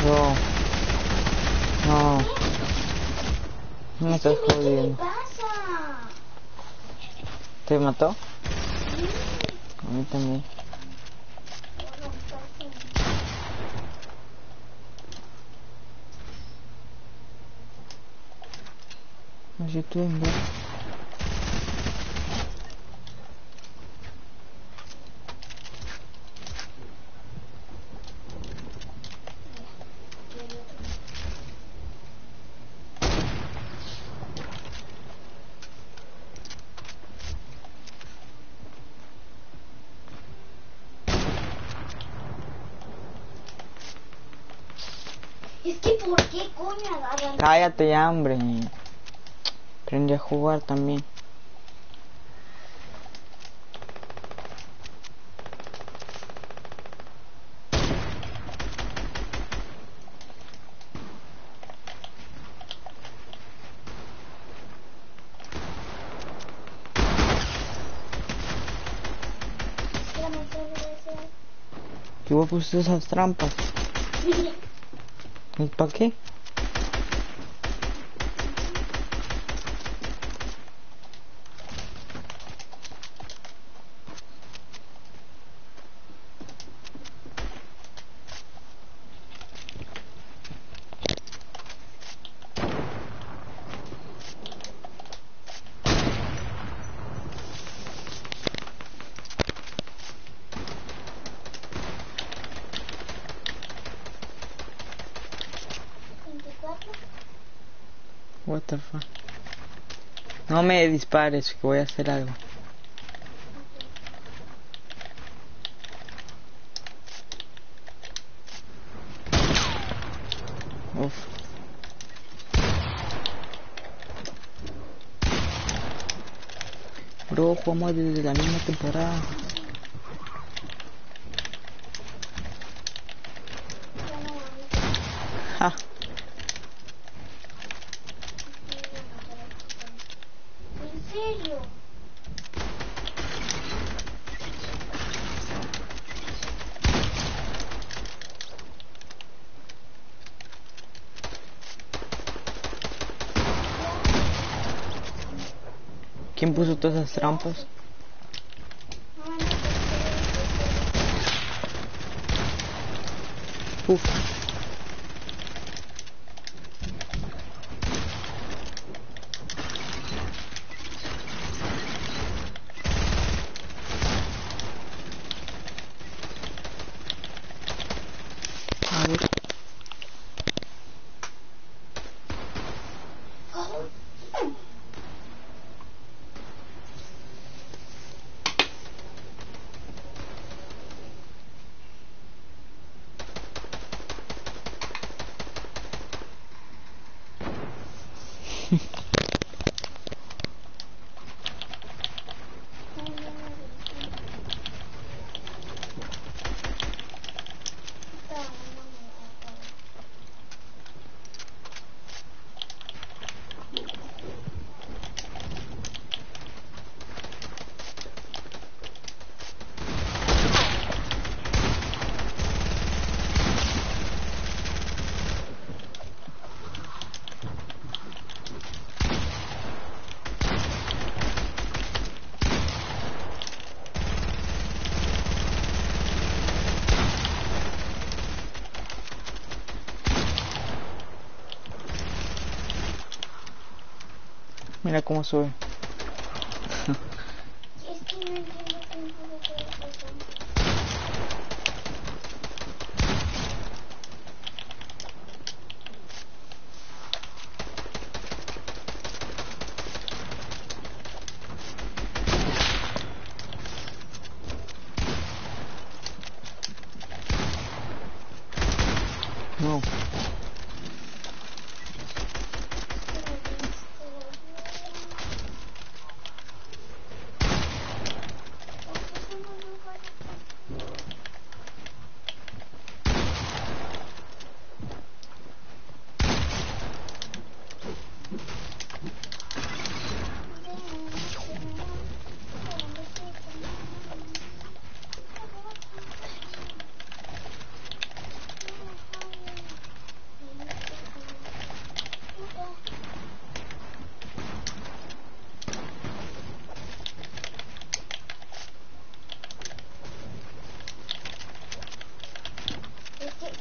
No. No. No me estás ¿Qué jodiendo. pasa? ¿Te mató? Sí. A mí también. No sé tú en ver. Es que ¿por qué coño agarran? Cállate ya, hombre. Aprende a jugar también. ¿Y vos pusiste esas trampas? ¿Y para qué? What the fuck? No me dispares, que voy a hacer algo. Uf. Bro, jugamos desde la misma temporada. Ja. ¿En serio? ¿Quién puso todas esas trampas? Uf. A ver. Mira cómo sube. Es que no entiendo cómo puedo hacer eso. No.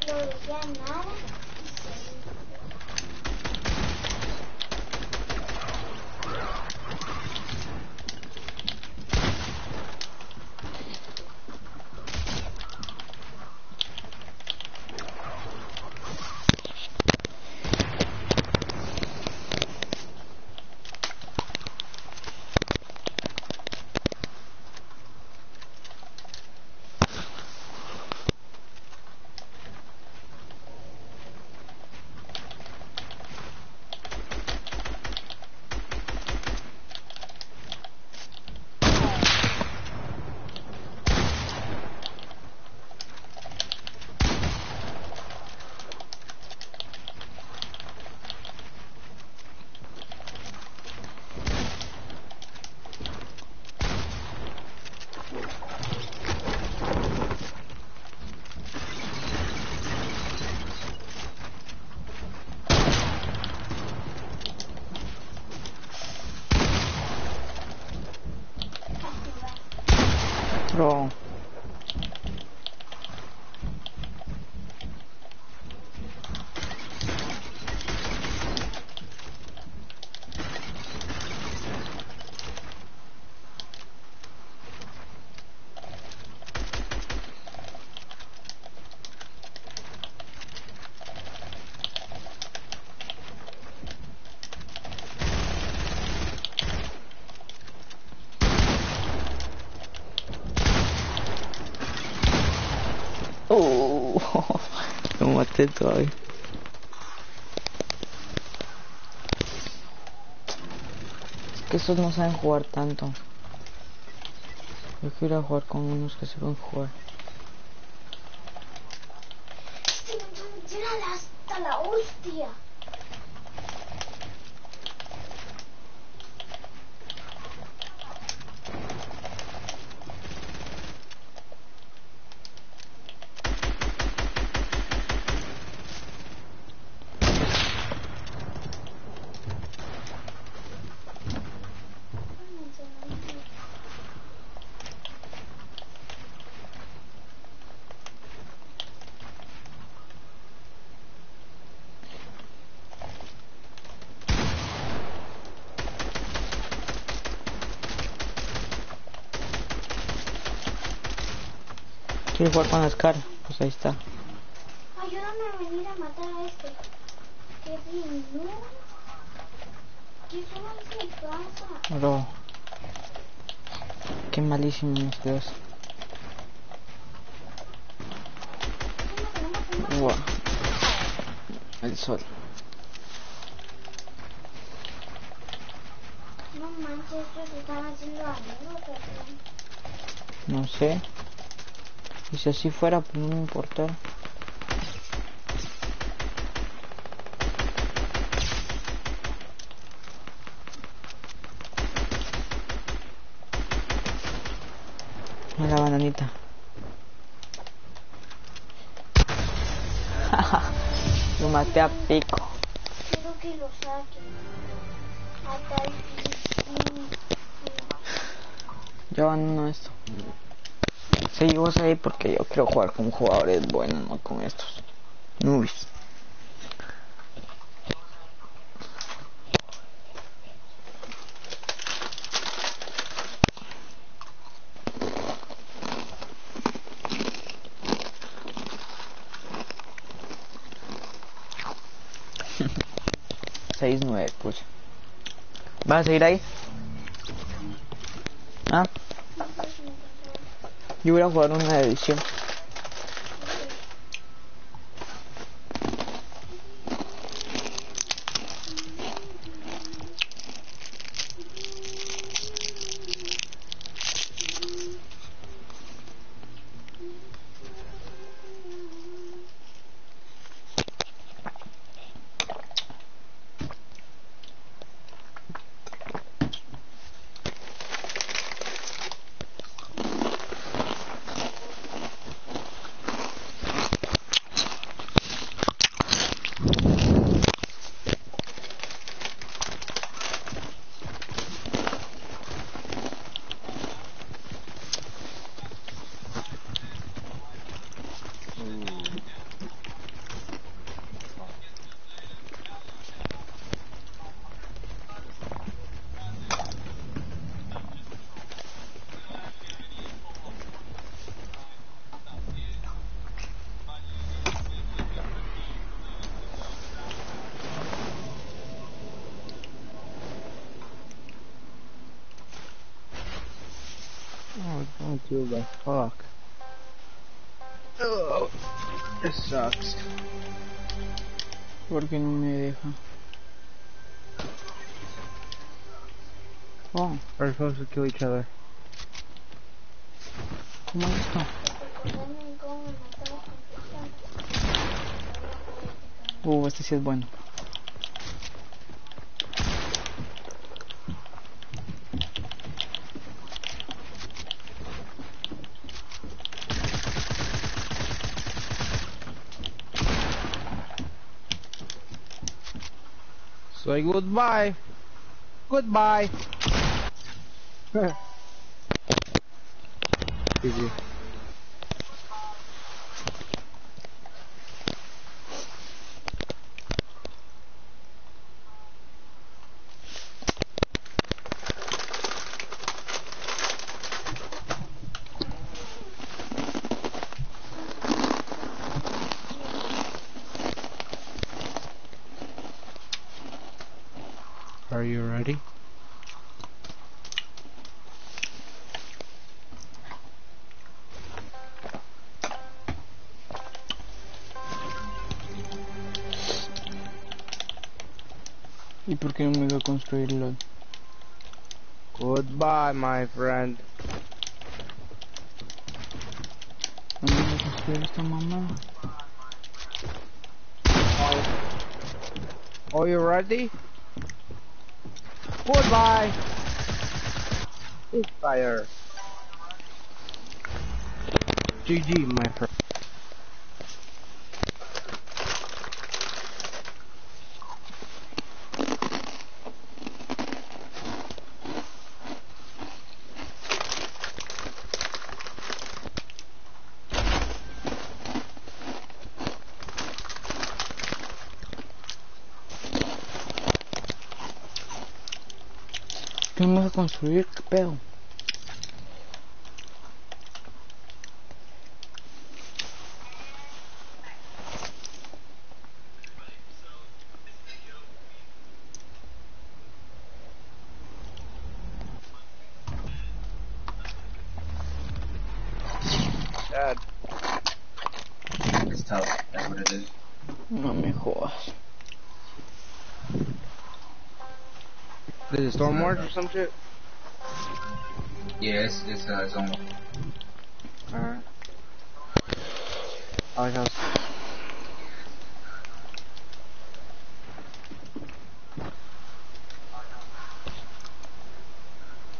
no decía nada. Bro. Lo maté todavía. Es que estos no saben jugar tanto. Yo quiero ir a jugar con unos que sepan jugar. Tírala hasta la hostia. ¿Quieres jugar con la Scar? Pues ahí está. Ayúdame a venir a matar a este. ¿Qué bien, no? ¿Qué se pasa? Bro. Qué malísimo es Dios. Wow. El sol. No manches, estos están haciendo amigos, ¿o No sé. Y si así fuera, pues no me importa. La bananita. Lo maté a pico. quiero que lo saquen? Hasta el Yo abandono esto. Sí, vos ahí porque yo quiero jugar con jugadores buenos, no con estos noobs. Seis, 9, pucha. ¿Vas a seguir ahí? Ah, yo voy a jugar una edición. killed by fuck. Oh, this sucks. ¿Por qué no me deja? Oh, We're supposed to kill each other. ¿cómo es esto? Recordarme cómo me mataba con Este sí es bueno. Say goodbye. Goodbye. GG. Are you ready? ¿Y por qué no me voy a construirlo? Goodbye, my friend. ¿Dónde voy a construir esta mamá? Are you ready? Goodbye. It's fire. GG, my friend. ¿Qué me vas a construir? ¿Qué pedo? Dad. It's tough. That's what it is. No me jodas. Is it Storm Wars or some shit? Yeah, it's almost. Alright. I like how